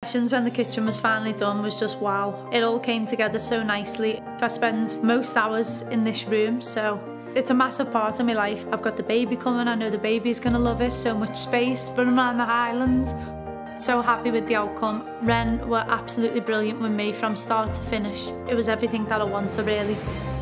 When the kitchen was finally done was just wow. It all came together so nicely. I spend most hours in this room, so it's a massive part of my life. I've got the baby coming, I know the baby's gonna love it. So much space, running around the Highlands. So happy with the outcome. Wren were absolutely brilliant with me from start to finish. It was everything that I wanted, really.